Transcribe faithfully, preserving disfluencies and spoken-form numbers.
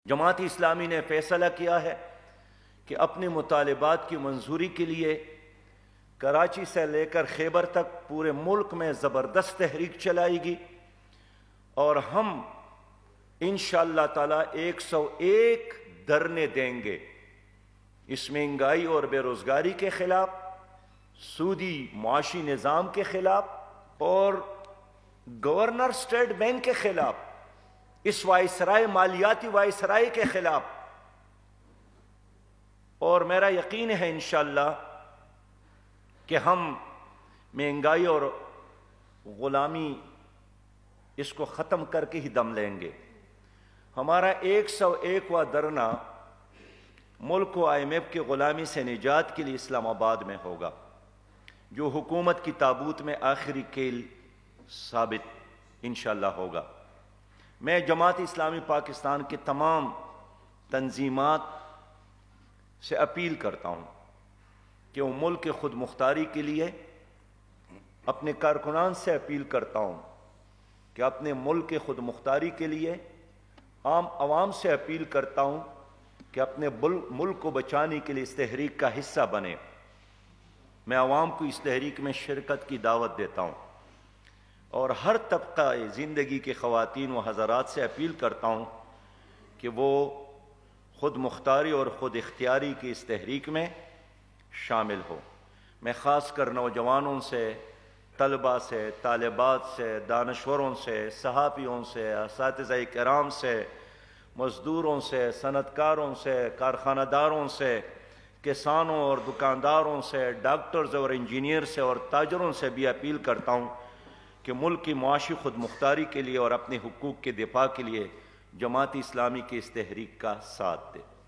جماعت اسلامی نے فیصلہ کیا ہے کہ اپنے مطالبات کی منظوری کے لیے کراچی سے لے کر خیبر تک پورے ملک میں زبردست تحریک چلائے گی، اور ہم انشاءاللہ تعالی ایک سو ایک دھرنے دیں گے اس مہنگائی اور بے روزگاری کے خلاف، سودی معاشی نظام کے خلاف، اور گورنر اسٹیٹ بینک کے خلاف، اس وائسرائے مالیاتی وائسرائے کے خلاف۔ اور میرا یقین ہے انشاءاللہ کہ ہم مہنگائی اور غلامی اس کو ختم کر کے ہی دم لیں گے۔ ہمارا ایک سو ایکواں دھرنا ملک کو آئی ایم ایف کی غلامی سے نجات کے لیے اسلام آباد میں ہوگا، جو حکومت کی تابوت میں آخری کیل ثابت انشاءاللہ ہوگا۔ میں جماعت اسلامی پاکستان کے تمام تنظیمات سے اپیل کرتا ہوں کہ وہ ملک کے خود مختاری کے لیے، اپنے کارکنان سے اپیل کرتا ہوں کہ اپنے ملک کے خود مختاری کے لیے، عام عوام سے اپیل کرتا ہوں کہ اپنے ملک کو بچانے کے لیے اس تحریک کا حصہ بنے۔ میں عوام کو اس تحریک میں شرکت کی دعوت دیتا ہوں، اور ہر طبقہ زندگی کے خواتین و حضرات سے اپیل کرتا ہوں کہ وہ خود مختاری اور خود اختیاری کی اس تحریک میں شامل ہو۔ میں خاص کر نوجوانوں سے، طلباء سے، طالبات سے، دانشوروں سے، صحافیوں سے، اساتذہ کرام سے، مزدوروں سے، صنعت کاروں سے، کارخانہ داروں سے، کسانوں اور دکانداروں سے، ڈاکٹرز اور انجینئر سے اور تاجروں سے بھی اپیل کرتا ہوں کہ ملک کی معاشی خود مختاری کے لیے اور اپنے حقوق کے دفاع کے لیے جماعت اسلامی کی اس تحریک کا ساتھ دے۔